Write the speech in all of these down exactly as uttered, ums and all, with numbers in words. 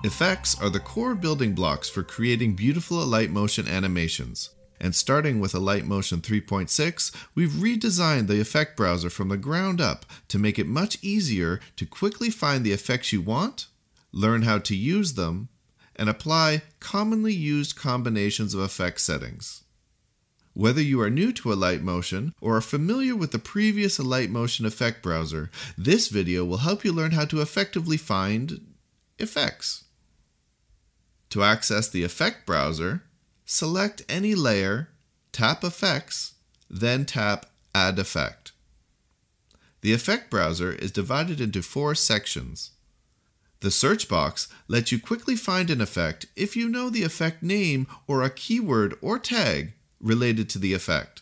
Effects are the core building blocks for creating beautiful Alight Motion animations. And starting with Alight Motion three point six, we've redesigned the effect browser from the ground up to make it much easier to quickly find the effects you want, learn how to use them, and apply commonly used combinations of effect settings. Whether you are new to Alight Motion or are familiar with the previous Alight Motion effect browser, this video will help you learn how to effectively find effects. To access the effect browser, select any layer, tap Effects, then tap Add Effect. The effect browser is divided into four sections. The search box lets you quickly find an effect if you know the effect name or a keyword or tag related to the effect.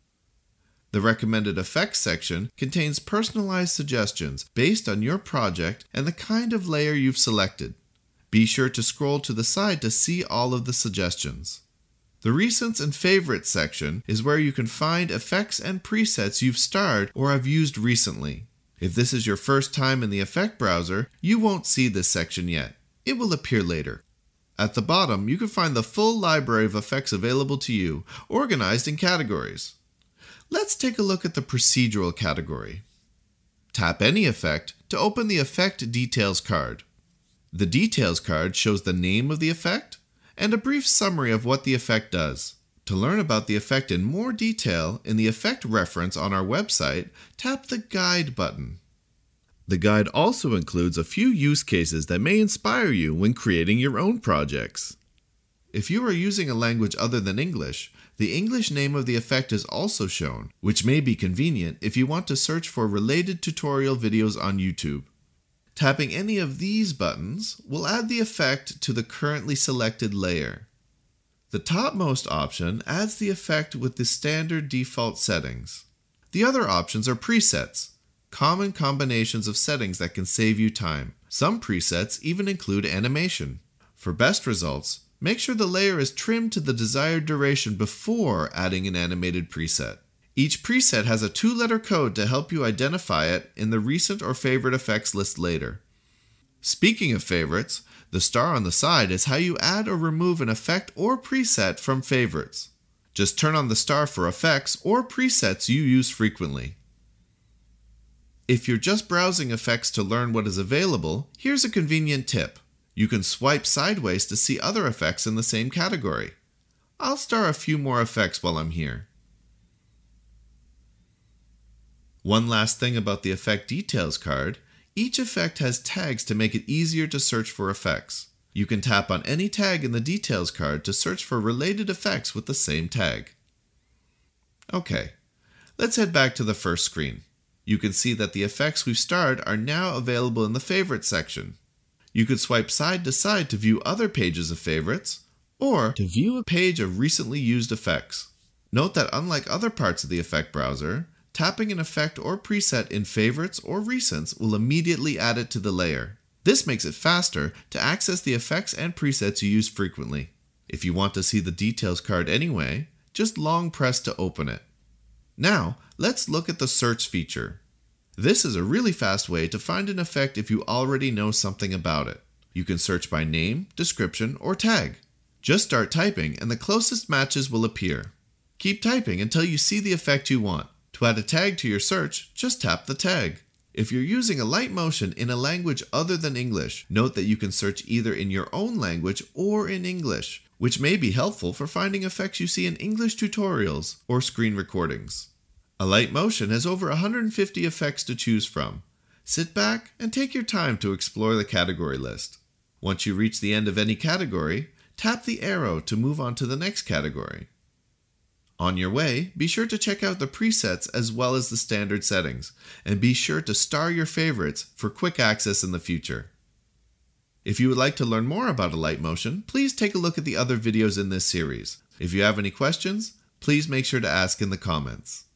The Recommended Effects section contains personalized suggestions based on your project and the kind of layer you've selected. Be sure to scroll to the side to see all of the suggestions. The Recents and Favorites section is where you can find effects and presets you've starred or have used recently. If this is your first time in the effect browser, you won't see this section yet. It will appear later. At the bottom, you can find the full library of effects available to you, organized in categories. Let's take a look at the procedural category. Tap any effect to open the Effect Details card. The Details card shows the name of the effect and a brief summary of what the effect does. To learn about the effect in more detail in the effect reference on our website, tap the Guide button. The guide also includes a few use cases that may inspire you when creating your own projects. If you are using a language other than English, the English name of the effect is also shown, which may be convenient if you want to search for related tutorial videos on YouTube. Tapping any of these buttons will add the effect to the currently selected layer. The topmost option adds the effect with the standard default settings. The other options are presets, common combinations of settings that can save you time. Some presets even include animation. For best results, make sure the layer is trimmed to the desired duration before adding an animated preset. Each preset has a two-letter code to help you identify it in the recent or favorite effects list later. Speaking of favorites, the star on the side is how you add or remove an effect or preset from favorites. Just turn on the star for effects or presets you use frequently. If you're just browsing effects to learn what is available, here's a convenient tip. You can swipe sideways to see other effects in the same category. I'll star a few more effects while I'm here. One last thing about the Effect Details card, each effect has tags to make it easier to search for effects. You can tap on any tag in the Details card to search for related effects with the same tag. Okay, let's head back to the first screen. You can see that the effects we've starred are now available in the Favorites section. You could swipe side to side to view other pages of favorites, or to view a page of recently used effects. Note that unlike other parts of the effect browser, tapping an effect or preset in Favorites or Recents will immediately add it to the layer. This makes it faster to access the effects and presets you use frequently. If you want to see the Details card anyway, just long press to open it. Now, let's look at the search feature. This is a really fast way to find an effect if you already know something about it. You can search by name, description, or tag. Just start typing and the closest matches will appear. Keep typing until you see the effect you want. To add a tag to your search, just tap the tag. If you're using Alight Motion in a language other than English, note that you can search either in your own language or in English, which may be helpful for finding effects you see in English tutorials or screen recordings. Alight Motion has over one hundred fifty effects to choose from. Sit back and take your time to explore the category list. Once you reach the end of any category, tap the arrow to move on to the next category. On your way, be sure to check out the presets as well as the standard settings, and be sure to star your favorites for quick access in the future. If you would like to learn more about Alight Motion, please take a look at the other videos in this series. If you have any questions, please make sure to ask in the comments.